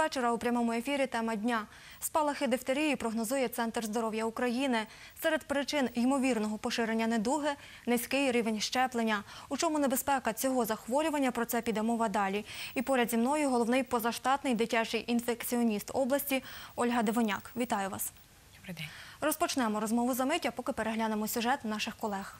вечора у прямому ефірі тема дня. Спалахи дифтерії прогнозує Центр здоров'я України. Серед причин ймовірного поширення недуги – низький рівень щеплення. У чому небезпека цього захворювання, про це піде мова далі. І поряд зі мною головний позаштатний дитячий інфекціоніст області Ольга Дивоняк. Вітаю вас. Добрий день. Розпочнемо розмову за мить, а поки переглянемо сюжет наших колег.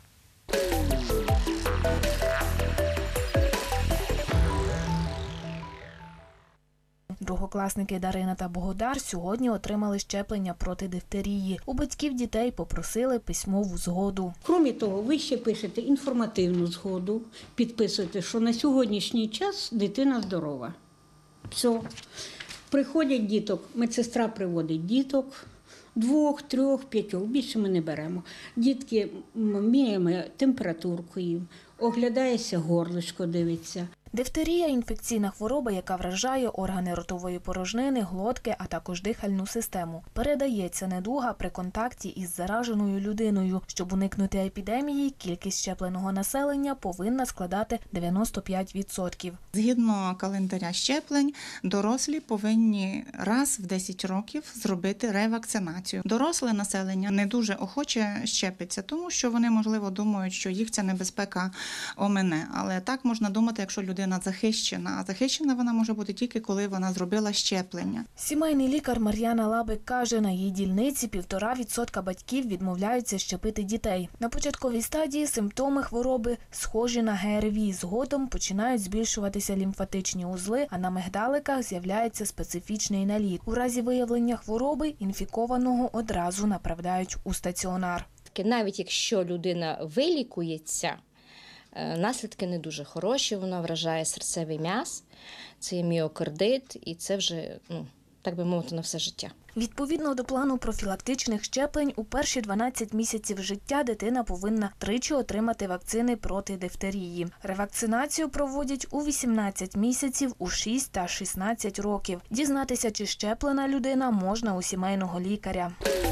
Другокласники Дарина та Богодар сьогодні отримали щеплення проти дифтерії. У батьків дітей попросили письмову згоду. Крім того, ви ще пишете інформативну згоду, підписуєте, що на сьогоднішній час дитина здорова. Все. Приходять діток, медсестра приводить діток, 2, 3, 5, більше ми не беремо. Дітки міряємо температурку їм, оглядається горлишко, дивиться. Дифтерія – інфекційна хвороба, яка вражає органи ротової порожнини, глотки, а також дихальну систему. Передається недуга при контакті із зараженою людиною. Щоб уникнути епідемії, кількість щепленого населення повинна складати 95%. Згідно календаря щеплень, дорослі повинні раз в 10 років зробити ревакцинацію. Доросле населення не дуже охоче щепиться, тому що вони, можливо, думають, що їх ця небезпека омине. Але так можна думати, якщо людина захищена. А захищена вона може бути тільки, коли вона зробила щеплення. Сімейний лікар Мар'яна Лабик каже, на її дільниці 1,5% батьків відмовляються щепити дітей. На початковій стадії симптоми хвороби схожі на ГРВІ. Згодом починають збільшуватися лімфатичні узли, а на мигдаликах з'являється специфічний наліт. У разі виявлення хвороби інфікованого одразу направляють у стаціонар. Навіть якщо людина вилікується, наслідки не дуже хороші, вона вражає серцевий м'яз, це є міокардит, і це вже, так би мовити, на все життя. Відповідно до плану профілактичних щеплень, у перші 12 місяців життя дитина повинна тричі отримати вакцини проти дифтерії. Ревакцинацію проводять у 18 місяців, у 6 та 16 років. Дізнатися, чи щеплена людина, можна у сімейного лікаря.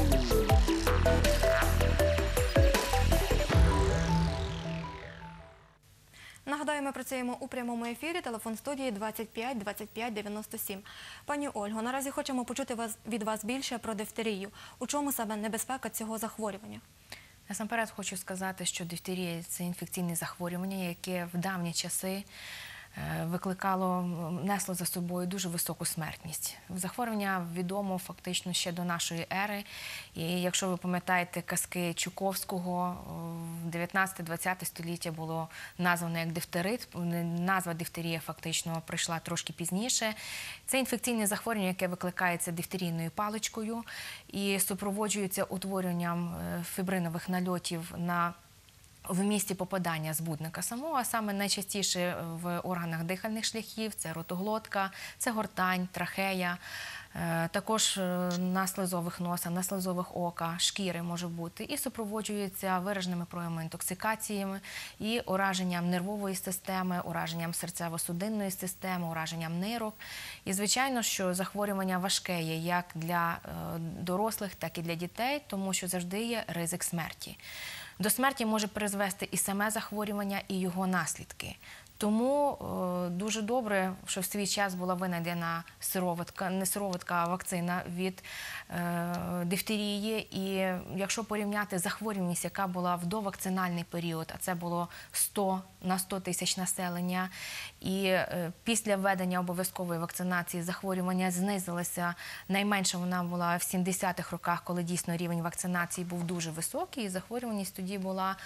Нагадаю, ми працюємо у прямому ефірі, телефон студії 25 25 97. Пані Ольго, наразі хочемо почути від вас більше про дифтерію. У чому саме небезпека цього захворювання? Насамперед хочу сказати, що дифтерія – це інфекційне захворювання, яке в давні часи несло за собою дуже високу смертність. Захворювання відомо фактично ще до нашої ери. І якщо ви пам'ятаєте казки Чуковського, 19-20 століття було названо як дифтерит. Назва дифтерія фактично прийшла трошки пізніше. Це інфекційне захворювання, яке викликається дифтерійною паличкою і супроводжується утворенням фібринових нальотів в місці попадання збудника самого, а саме найчастіше в органах дихальних шляхів, це ротоглотка, це гортань, трахея, також на слизових носа, на слизових ока, шкіри може бути, і супроводжується вираженими проявами інтоксикаціями і ураженням нервової системи, ураженням серцево-судинної системи, ураженням нирок. І, звичайно, що захворювання важке є як для дорослих, так і для дітей, тому що завжди є ризик смерті. До смерті може призвести і саме захворювання, і його наслідки. Тому дуже добре, що в свій час була винайдена не сироватка, а вакцина від дифтерії. І якщо порівняти захворюваність, яка була в довакцинальний період, а це було 100 на 100 тисяч населення, і після введення обов'язкової вакцинації захворювання знизилося, найменше вона була в 70-х роках, коли дійсно рівень вакцинації був дуже високий, і захворюваність тоді була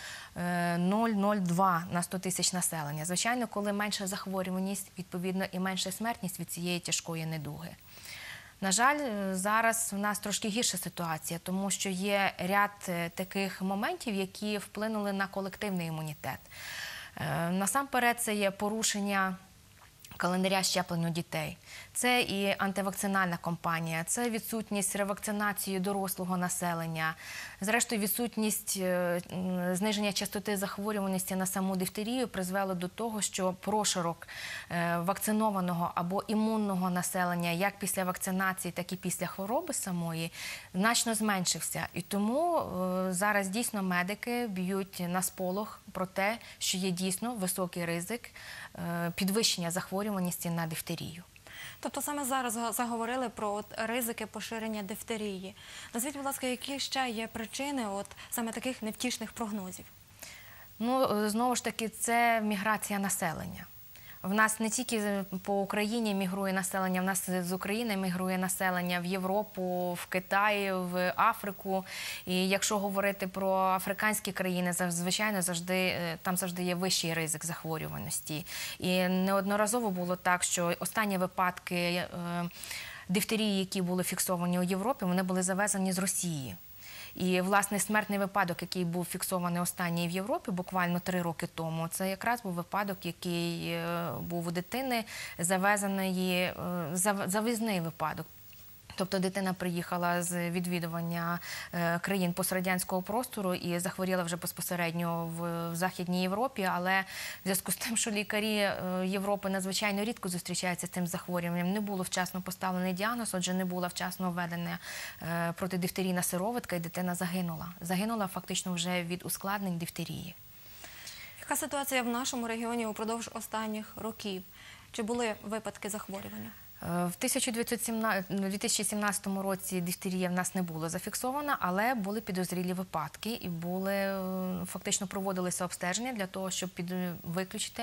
0,02 на 100 тисяч населення. Звичайно, коли менша захворюваність, відповідно, і менша смертність від цієї тяжкої недуги. На жаль, зараз у нас трошки гірша ситуація, тому що є ряд таких моментів, які вплинули на колективний імунітет. Насамперед, це є порушення календаря щеплення дітей. Це і антивакцинальна кампанія, це відсутність ревакцинації дорослого населення, зрештою відсутність зниження частоти захворюваності на саму дифтерію призвело до того, що прошарок вакцинованого або імунного населення як після вакцинації, так і після хвороби самої значно зменшився. І тому зараз дійсно медики б'ють на сполох про те, що є дійсно високий ризик підвищення захворюваності на дифтерію. Тобто саме зараз заговорили про ризики поширення дифтерії. Назвіть, будь ласка, які ще є причини саме таких невтішних прогнозів? Ну, знову ж таки, це міграція населення. В нас не тільки по Україні мігрує населення, в нас з України мігрує населення в Європу, в Китай, в Африку. І якщо говорити про африканські країни, звичайно, там завжди є вищий ризик захворюваності. І неодноразово було так, що останні випадки дифтерії, які були фіксовані у Європі, вони були завезені з Росії. І, власне, смертний випадок, який був фіксований останній в Європі, буквально 3 роки тому, це якраз був випадок, який був у дитини, завізний випадок. Тобто дитина приїхала з відвідування країн пострадянського простору і захворіла вже безпосередньо в Західній Європі, але в зв'язку з тим, що лікарі Європи надзвичайно рідко зустрічаються з цим захворюванням, не було вчасно поставлений діагноз, отже, не була вчасно введена протидифтерійна сироватка, і дитина загинула. Загинула фактично вже від ускладнень дифтерії. Яка ситуація в нашому регіоні упродовж останніх років? Чи були випадки захворювання? В 2017 році дифтерія в нас не була зафіксована, але були підозрілі випадки і фактично проводилися обстеження для того, щоб виключити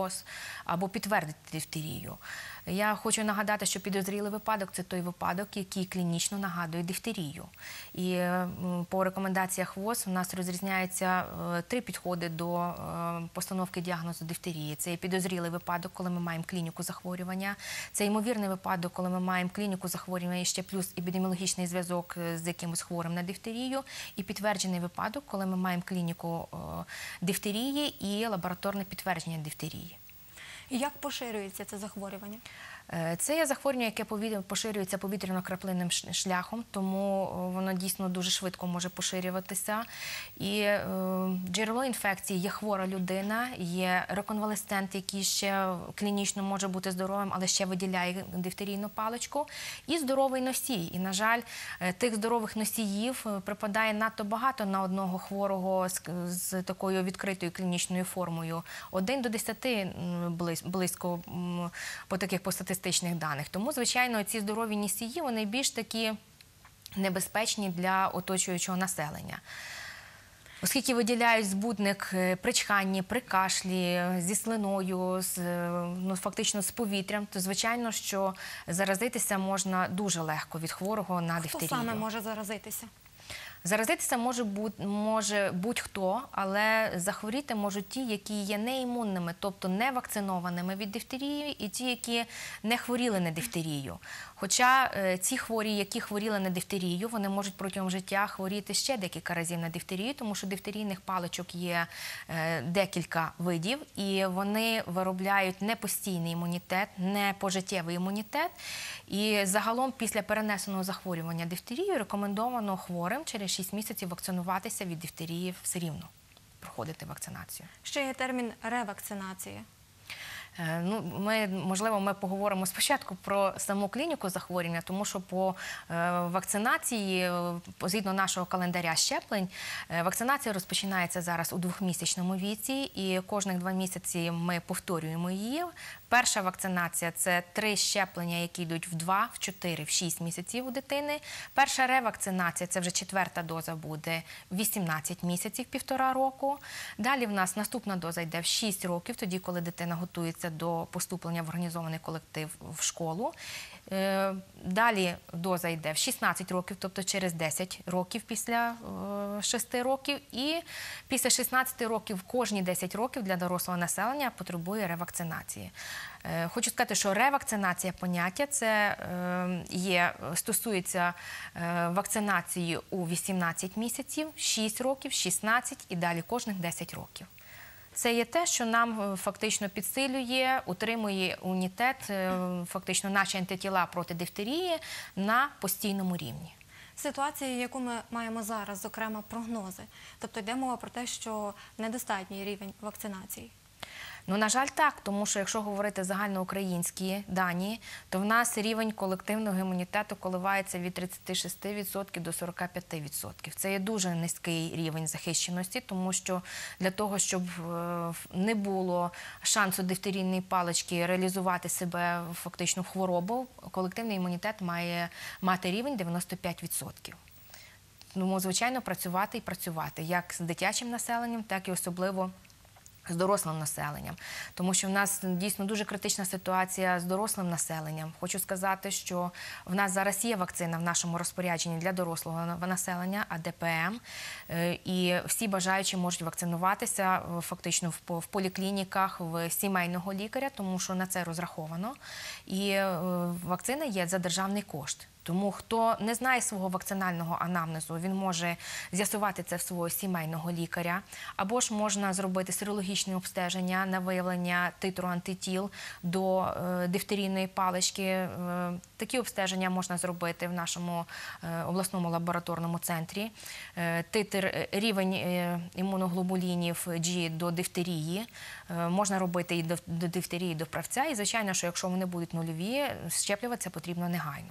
або підтвердити дифтерію. Я хочу нагадати, що підозрілий випадок – це той випадок, який клінічно нагадує дифтерію. І по рекомендаціях ВОЗ у нас розрізняються 3 підходи до постановки діагнозу дифтерії. Це підозрілий випадок, коли ми маємо клініку захворювання. Це ймовірний випадок, коли ми маємо клініку захворювання і ще плюс епідеміологічний зв'язок з якимось хворим на дифтерію. І підтверджений випадок, коли ми маємо клініку дифтерії і лабораторне підтвердження дифтерії. І як поширюється це захворювання? Це є захворювання, яке поширюється повітряно-краплинним шляхом, тому воно дійсно дуже швидко може поширюватися. І джерело інфекції є хвора людина, є реконвалесцент, який ще клінічно може бути здоровим, але ще виділяє дифтерійну паличку, і здоровий носій. І, на жаль, тих здорових носіїв припадає надто багато на одного хворого з такою відкритою клінічною формою. 1 до 10 близько по статистичних даних. Тому, звичайно, ці здорові носії, вони більш такі небезпечні для оточуючого населення. Оскільки виділяють збудник при чханні, при кашлі, зі слиною, фактично з повітрям, то, звичайно, що заразитися можна дуже легко від хворого на дифтерію. Хто саме може заразитися? Заразитися може будь-хто, але захворіти можуть ті, які є неімунними, тобто не вакцинованими від дифтерії, і ті, які не хворіли на дифтерію. Хоча ці хворі, які хворіли на дифтерію, вони можуть протягом життя хворіти ще декілька разів на дифтерію, тому що дифтерійних паличок є декілька видів, і вони виробляють не постійний імунітет, не пожиттєвий імунітет. І загалом після перенесеного захворювання дифтерією рекомендовано хворим через 6 місяців вакцинуватися від дифтерії все рівно, проходити вакцинацію. Ще є термін ревакцинації. Можливо, ми поговоримо спочатку про саму клініку захворювання, тому що по вакцинації, згідно нашого календаря щеплень, вакцинація розпочинається зараз у 2-місячному віці, і кожних 2 місяці ми повторюємо її. Перша вакцинація – це 3 щеплення, які йдуть в 2, в 4, в 6 місяців у дитини. Перша ревакцинація – це вже 4-та доза буде в 18 місяців, 1,5 року. Далі в нас наступна доза йде в 6 років, тоді, коли дитина готується до поступлення в організований колектив в школу. Далі доза йде в 16 років, тобто через 10 років після 6 років. І після 16 років кожні 10 років для дорослого населення потребує ревакцинації. Хочу сказати, що ревакцинація поняття це стосується вакцинації у 18 місяців, 6 років, 16 і далі кожних 10 років. Це є те, що нам фактично підсилює, утримує імунітет, фактично наші антитіла проти дифтерії на постійному рівні. Ситуація, яку ми маємо зараз, зокрема прогнози. Тобто йде мова про те, що недостатній рівень вакцинації. Ну, на жаль, так, тому що якщо говорити загальноукраїнські дані, то в нас рівень колективного імунітету коливається від 36% до 45%. Це є дуже низький рівень захищеності, тому що для того, щоб не було шансу дифтерійної палички реалізувати себе фактично в хворобу, колективний імунітет має мати рівень 95%. Тому, звичайно, працювати і працювати як з дитячим населенням, так і особливо з дорослим населенням. Тому що в нас дійсно дуже критична ситуація з дорослим населенням. Хочу сказати, що в нас зараз є вакцина в нашому розпорядженні для дорослого населення, АДПМ, і всі бажаючі можуть вакцинуватися фактично в поліклініках, в сімейного лікаря, тому що на це розраховано. І вакцина є за державний кошт. Тому хто не знає свого вакцинального анамнезу, він може з'ясувати це в свого сімейного лікаря, або ж можна зробити серологічне обстеження на виявлення титру антитіл до дифтерійної палички. Такі обстеження можна зробити в нашому обласному лабораторному центрі. Титр, рівень імуноглобулінів G до дифтерії, можна робити і до дифтерії, і до правця. І, звичайно, що якщо вони будуть нульові, щеплюватися потрібно негайно.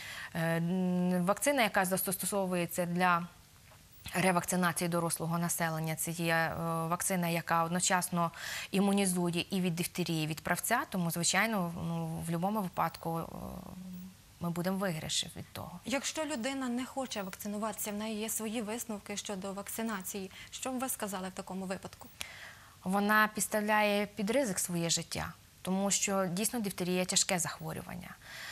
Вакцина, яка застосовується для ревакцинації дорослого населення, це є вакцина, яка одночасно імунізує і від дифтерії, і від правця, тому, звичайно, в будь-якому випадку ми будемо в виграші від того. Якщо людина не хоче вакцинуватися, в неї є свої висновки щодо вакцинації, що б ви сказали в такому випадку? Вона підставляє під ризик своє життя, тому що дійсно дифтерія – тяжке захворювання.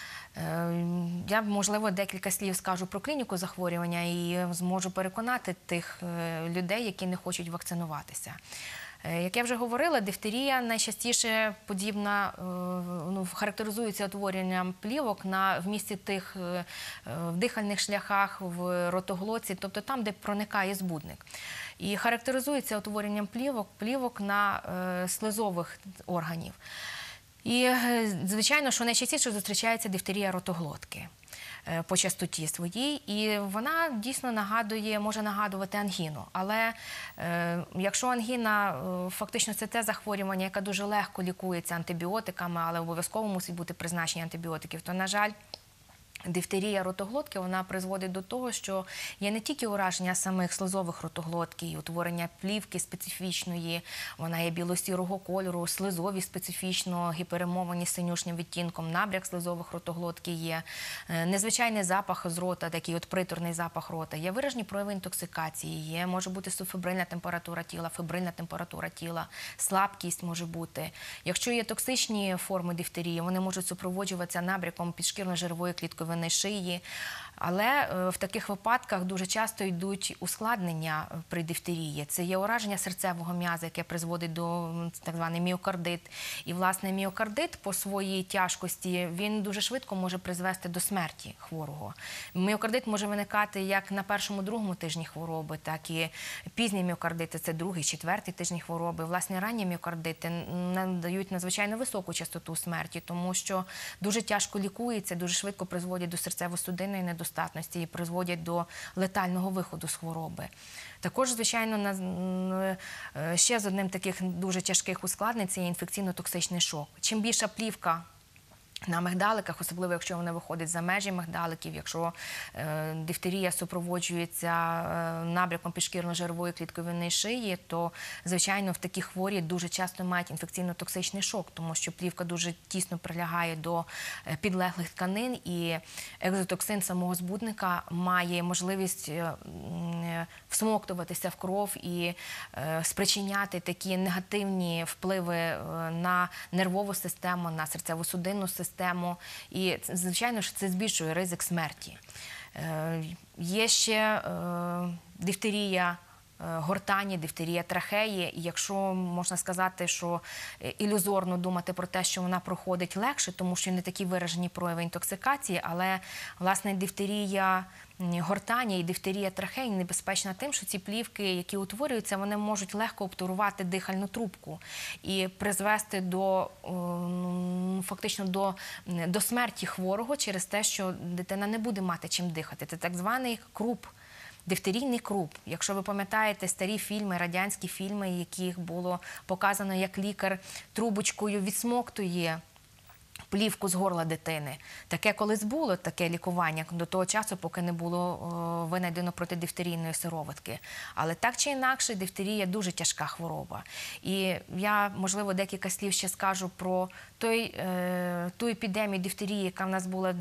Я, можливо, декілька слів скажу про клініку захворювання і зможу переконати тих людей, які не хочуть вакцинуватися. Як я вже говорила, дифтерія найчастіше подібна, характеризується утворенням плівок в місці тих в дихальних шляхах, в ротоглотці, тобто там, де проникає збудник. І характеризується утворенням плівок на слизових органів. І, звичайно, що найчастіше зустрічається дифтерія ротоглотки по частоті своїй, і вона дійсно може нагадувати ангіну. Але якщо ангіна фактично це те захворювання, яке дуже легко лікується антибіотиками, але обов'язково мусить бути призначення антибіотиків, то, на жаль, дифтерія ротоглотки, вона призводить до того, що є не тільки ураження самих слизових ротоглотки, і утворення плівки специфічної, вона є біло-сірого кольору, слизові специфічно, гіперемовані синюшнім відтінком, набряк слизових ротоглотки є, незвичайний запах з рота, такий от приторний запах рота, є виражені прояви інтоксикації, може бути субфебрильна температура тіла, фебрильна температура тіла, слабкість може бути. Якщо є токсичні форми дифтерії, вони можуть супроводжуватися набряком підшкірно-жирової клітковини шиї, але в таких випадках дуже часто йдуть ускладнення при дифтерії. Це є ураження серцевого м'яза, яке призводить до так званий міокардит. І, власне, міокардит по своїй тяжкості, він дуже швидко може призвести до смерті хворого. Міокардит може виникати як на першому-другому тижні хвороби, так і пізні міокардити, це другий, четвертий тижні хвороби. Власне, ранні міокардити надають надзвичайно високу частоту смерті, тому що дуже тяжко лікується, дуже швидко призводять до серцево-судинної недостатності і призводять до летального виходу з хвороби. Також, звичайно, ще з одним таких дуже тяжких ускладнень – це інфекційно-токсичний шок. Чим більша плівка на мигдаликах, особливо якщо вони виходять за межі мигдаликів, якщо дифтерія супроводжується набряком підшкірно-жирової клітковини шиї, то, звичайно, в такі хворі дуже часто мають інфекційно-токсичний шок, тому що плівка дуже тісно прилягає до підлеглих тканин, і екзотоксин самого збудника має можливість всмоктуватися в кров і спричиняти такі негативні впливи на нервову систему, на серцево-судинну систему. І, звичайно, що це збільшує ризик смерті. Є ще дифтерія гортані, дифтерія трахеї. І якщо можна сказати, що ілюзорно думати про те, що вона проходить легше, тому що не такі виражені прояви інтоксикації, але, власне, дифтерія гортані і дифтерія трахеї небезпечна тим, що ці плівки, які утворюються, вони можуть легко обтурувати дихальну трубку і призвести фактично до смерті хворого через те, що дитина не буде мати чим дихати. Це так званий круп. Дифтерійний круп. Якщо ви пам'ятаєте старі фільми, радянські фільми, в яких було показано, як лікар трубочкою відсмоктує плівку з горла дитини. Таке колись було, таке лікування, до того часу, поки не було винайдено протидифтерійної сироватки. Але так чи інакше, дифтерія – дуже тяжка хвороба. І я, можливо, декілька слів ще скажу про ту епідемію дифтерії, яка в нас була з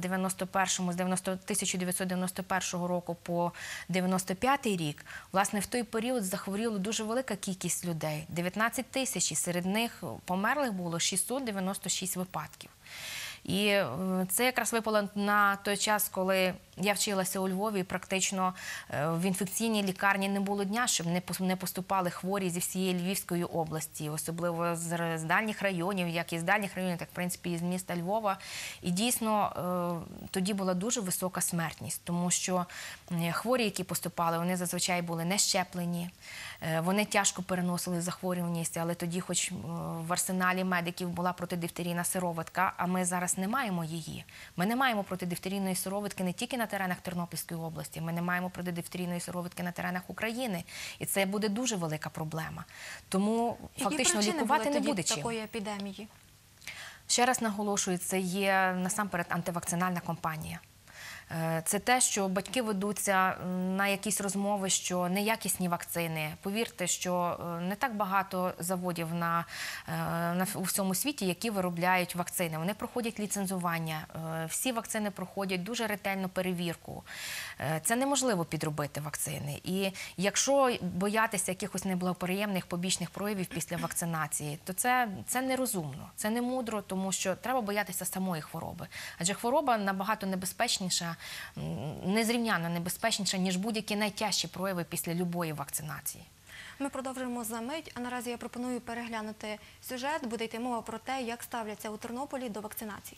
1991 року по 95 рік. Власне, в той період захворіло дуже велика кількість людей – 19 тисяч, і серед них померлих було 696 випадків. І це якраз випало на той час, коли я вчилася у Львові, і практично в інфекційній лікарні не було дня, щоб не поступали хворі зі всієї Львівської області, особливо з дальніх районів, як із дальніх районів, так, в принципі, із міста Львова. І дійсно тоді була дуже висока смертність, тому що хворі, які поступали, вони зазвичай були не щеплені, вони тяжко переносили захворюваність, але тоді хоч в арсеналі медиків була протидифтерійна сироватка, а ми зараз не маємо її. Ми не маємо протидифтерійної сироватки не тільки на теренах Тернопільської області, ми не маємо протидифтерійної сироватки на теренах України. І це буде дуже велика проблема. Тому фактично лікувати не буде чим. Такої епідемії? Ще раз наголошую, це є насамперед антивакцинальна кампанія. Це те, що батьки ведуться на якісь розмови, що неякісні вакцини. Повірте, що не так багато заводів у всьому світі, які виробляють вакцини. Вони проходять ліцензування, всі вакцини проходять дуже ретельну перевірку. Це неможливо підробити вакцини. І якщо боятися якихось неблагоприємних побічних проявів після вакцинації, то це нерозумно, це не мудро, тому що треба боятися самої хвороби. Адже хвороба набагато небезпечніша, незрівняно небезпечніша, ніж будь-які найтяжчі прояви після любої вакцинації. Ми продовжуємо за мить, а наразі я пропоную переглянути сюжет. Буде йти мова про те, як ставляться у Тернополі до вакцинації.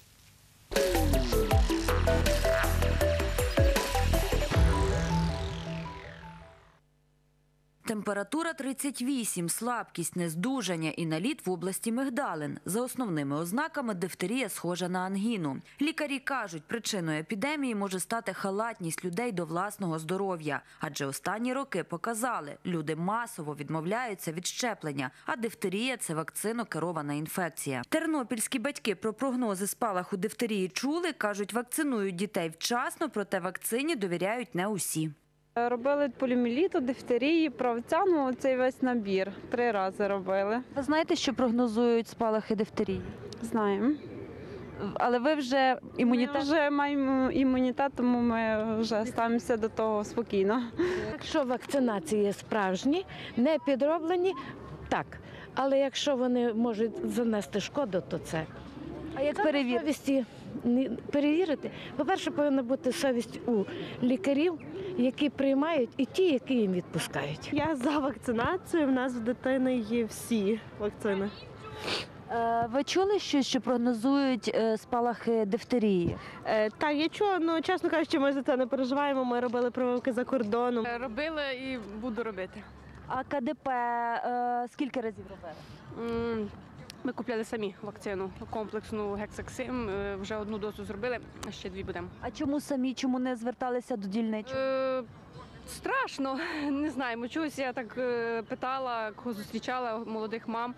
Температура 38, слабкість, нездужання і наліт в області мигдалин. За основними ознаками дифтерія схожа на ангіну. Лікарі кажуть, причиною епідемії може стати халатність людей до власного здоров'я. Адже останні роки показали, люди масово відмовляються від щеплення, а дифтерія – це вакцинокерована інфекція. Тернопільські батьки про прогнози спалаху дифтерії чули, кажуть, вакцинують дітей вчасно, проте вакцині довіряють не усі. Робили поліомієліту, дифтерії, правця, цей весь набір. 3 рази робили. Ви знаєте, що прогнозують спалахи дифтерії? Знаємо. Але ви вже імунітет? Ми вже маємо імунітет, тому ми вже ставимося до того спокійно. Якщо вакцинації справжні, не підроблені, так. Але якщо вони можуть занести шкоду, то це. А як перевірити? Перевірити? По-перше, повинна бути совість у лікарів, які приймають, і ті, які їм відпускають. Я за вакцинацію, в нас в дитини є всі вакцини. Ви чули щось, що прогнозують спалахи дифтерії? Так, я чула, чесно кажучи, ми за це не переживаємо, ми робили прививки за кордоном. Робила і буду робити. А КДП скільки разів робили? Ми купляли самі вакцину, комплексну гексаксим, вже 1 дозу зробили, а ще 2 будемо. А чому самі, чому не зверталися до дільничого? Страшно, не знаємо. Чогось я так питала, кого зустрічала, молодих мам.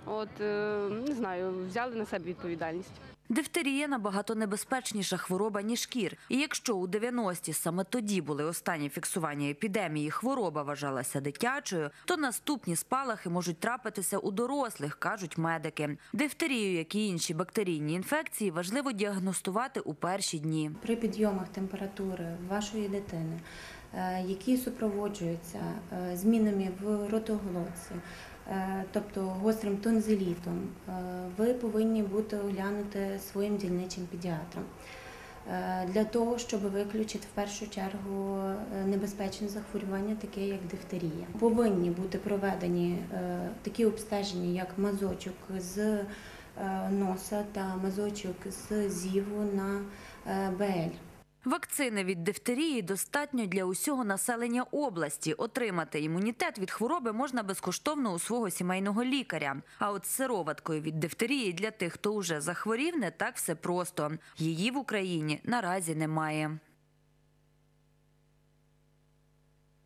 Не знаю, взяли на себе відповідальність. Дифтерія набагато небезпечніша хвороба, ніж кір. І якщо у 90-ті саме тоді були останні фіксування епідемії, хвороба вважалася дитячою, то наступні спалахи можуть трапитися у дорослих, кажуть медики. Дифтерію, як і інші бактерійні інфекції, важливо діагностувати у перші дні. При підйомах температури вашої дитини, які супроводжуються змінами в ротоглотці, тобто гострим тонзилітом, ви повинні бути оглянути своїм дільничим педіатром для того, щоб виключити в першу чергу небезпечне захворювання, таке як дифтерія. Повинні бути проведені такі обстеження, як мазочок з носа та мазочок з зіву на БЛ. Вакцини від дифтерії достатньо для усього населення області. Отримати імунітет від хвороби можна безкоштовно у свого сімейного лікаря. А от з сироваткою від дифтерії для тих, хто вже захворів, не так все просто. Її в Україні наразі немає.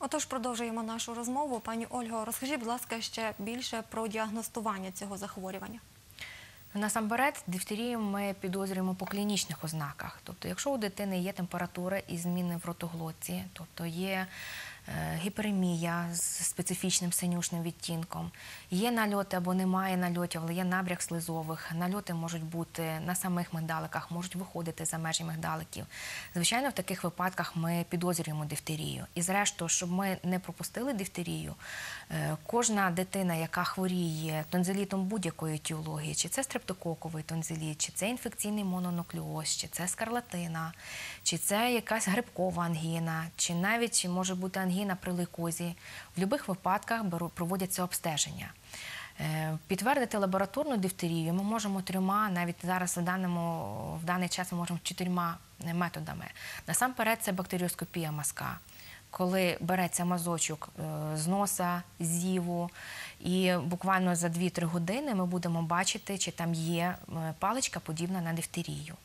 Отож, продовжуємо нашу розмову. Пані Ольго, розкажіть, будь ласка, ще більше про діагностування цього захворювання. Насамперед, дифтерію ми підозрюємо по клінічних ознаках. Тобто, якщо у дитини є температура і зміни в ротоглотці, тобто є гіперемія з специфічним синюшним відтінком, є нальоти або немає нальотів, але є набряк слизових. Нальоти можуть бути на самих мигдаликах, можуть виходити за межі мигдаликів. Звичайно, в таких випадках ми підозрюємо дифтерію. І зрештою, щоб ми не пропустили дифтерію, кожна дитина, яка хворіє тонзилітом будь-якої етіології, чи це стрептококовий тонзиліт, чи це інфекційний мононуклеоз, чи це скарлатина, чи це якась грибкова ангіна, чи навіть може бути ангіна при лейкозі. В будь-яких випадках проводяться обстеження. Підтвердити лабораторну дифтерію ми можемо 3, навіть зараз в даний час ми можемо 4 методами. Насамперед це бактеріоскопія мазка, коли береться мазочок з носа, з зіву, і буквально за 2-3 години ми будемо бачити, чи там є паличка подібна на дифтерію.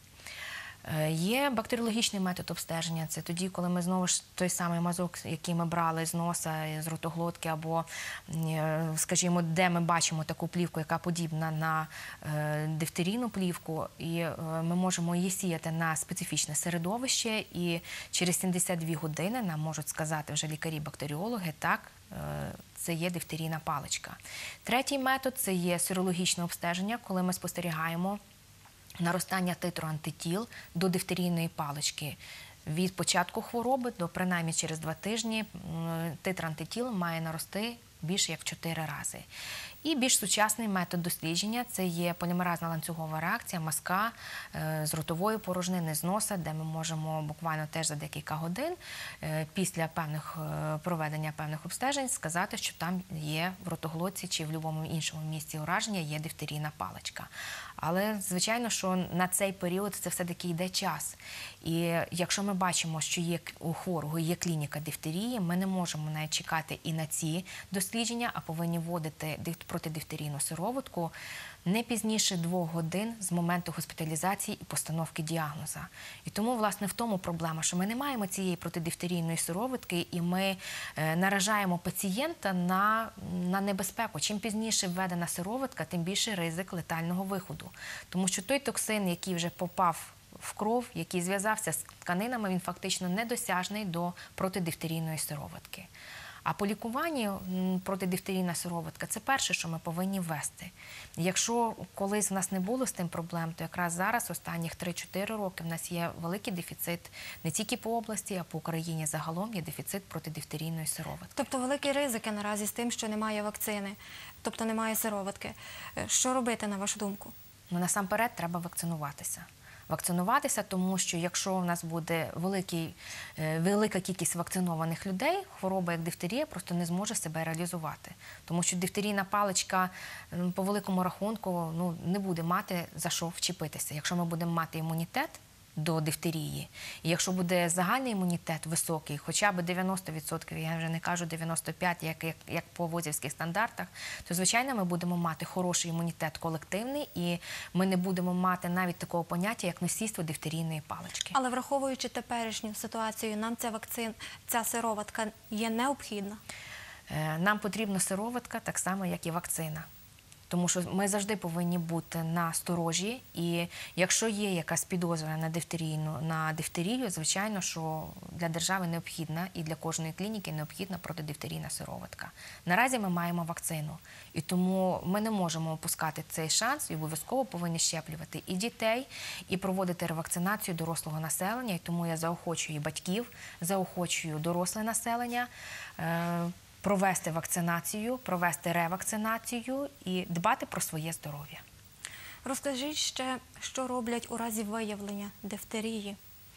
Є бактеріологічний метод обстеження. Це тоді, коли ми знову ж той самий мазок, який ми брали з носа, з ротоглотки, або, скажімо, де ми бачимо таку плівку, яка подібна на дифтерійну плівку, і ми можемо її сіяти на специфічне середовище, і через 72 години нам можуть сказати вже лікарі-бактеріологи, так, це є дифтерійна паличка. Третій метод – це є серологічне обстеження, коли ми спостерігаємо наростання титру антитіл до дифтерійної палички. Від початку хвороби до принаймні через 2 тижні титр антитіл має нарости більше як в 4 рази. І більш сучасний метод дослідження – це є полімеразна ланцюгова реакція мазка з ротової порожнини, з носа, де ми можемо буквально теж за декілька годин після проведення певних обстежень сказати, що там є в ротоглотці чи в будь-якому іншому місці ураження є дифтерійна паличка. Але, звичайно, що на цей період це все-таки йде час. І якщо ми бачимо, що є у хворого є клініка дифтерії, ми не можемо навіть чекати і на ці дослідження, а повинні вводити протидифтерійну сироватку не пізніше 2 годин з моменту госпіталізації і постановки діагноза. І тому, власне, в тому проблема, що ми не маємо цієї протидифтерійної сироватки, і ми наражаємо пацієнта на небезпеку. Чим пізніше введена сироватка, тим більше ризик летального виходу. Тому що той токсин, який вже попав в кров, який зв'язався з тканинами, він фактично недосяжний до протидифтерійної сироватки. А по лікуванні протидифтерійна сироватка – це перше, що ми повинні ввести. Якщо колись в нас не було з тим проблем, то якраз зараз, останніх 3-4 роки, в нас є великий дефіцит не тільки по області, а по Україні загалом є дефіцит протидифтерійної сироватки. Тобто великі ризики наразі з тим, що немає вакцини, тобто немає сироватки. Що робити, на вашу думку? Насамперед треба вакцинуватися. Вакцинуватися, тому що якщо в нас буде велика кількість вакцинованих людей, хвороба як дифтерія просто не зможе себе реалізувати. Тому що дифтерійна паличка по великому рахунку не буде мати за що вчепитися. Якщо ми будемо мати імунітет до дифтерії, і якщо буде загальний імунітет високий, хоча б 90%, я вже не кажу 95%, як по вузівських стандартах, то, звичайно, ми будемо мати хороший імунітет колективний, і ми не будемо мати навіть такого поняття, як носійство дифтерійної палички. Але враховуючи теперішню ситуацію, нам ця сироватка є необхідна? Нам потрібна сироватка так само, як і вакцина. Тому що ми завжди повинні бути на сторожі, і якщо є якась підозра на дифтерію, звичайно, що для держави необхідна і для кожної клініки необхідна протидифтерійна сироватка. Наразі ми маємо вакцину, і тому ми не можемо опускати цей шанс і обов'язково повинні щеплювати і дітей, і проводити ревакцинацію дорослого населення, і тому я заохочую і батьків, заохочую доросле населення, провести вакцинацію, провести ревакцинацію і дбати про своє здоров'я. Розкажіть ще, що роблять у разі виявлення дифтерії?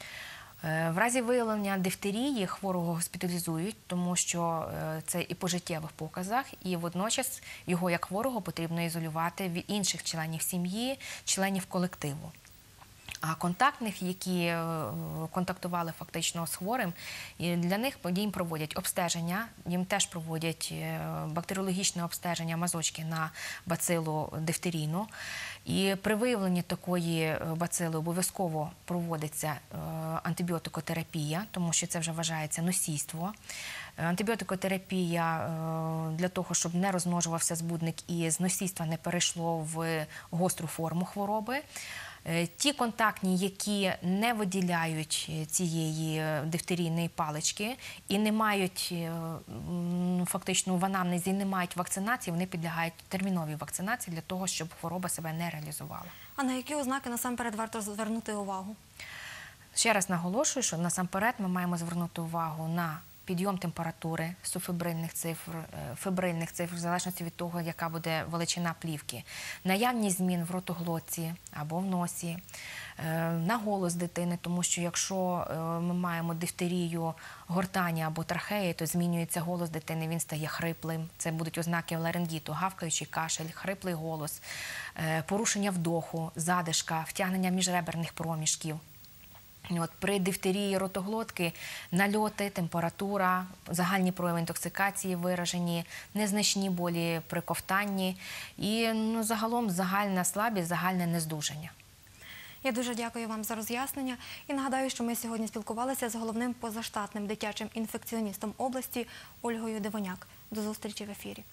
В разі виявлення дифтерії хворого госпіталізують, тому що це і по життєвих показах, і водночас його як хворого потрібно ізолювати від інших членів сім'ї, членів колективу. А контактних, які контактували фактично з хворим, і для них їм проводять обстеження, їм теж проводять бактеріологічне обстеження мазочки на бацилу дифтерійну. І при виявленні такої бацили обов'язково проводиться антибіотикотерапія, тому що це вже вважається носійство. Антибіотикотерапія для того, щоб не розмножувався збудник і з носійства не перейшло в гостру форму хвороби. Ті контактні, які не виділяють цієї дифтерійної палички і не мають фактично в анамнезі, не мають вакцинації, вони підлягають терміновій вакцинації для того, щоб хвороба себе не реалізувала. А на які ознаки насамперед варто звернути увагу? Ще раз наголошую, що насамперед ми маємо звернути увагу на підйом температури, субфебрильних цифр, фебрильних цифр, в залежності від того, яка буде величина плівки, наявність змін в ротоглотці або в носі, на голос дитини, тому що якщо ми маємо дифтерію гортані або трахеї, то змінюється голос дитини, він стає хриплим. Це будуть ознаки ларингіту, гавкаючий кашель, хриплий голос, порушення вдоху, задишка, втягнення міжреберних проміжків. При дифтерії ротоглотки нальоти, температура, загальні прояви інтоксикації виражені, незначні болі при ковтанні і загалом загальна слабість, загальне нездужання. Я дуже дякую вам за роз'яснення і нагадаю, що ми сьогодні спілкувалися з головним позаштатним дитячим інфекціоністом області Ольгою Дивоняк. До зустрічі в ефірі.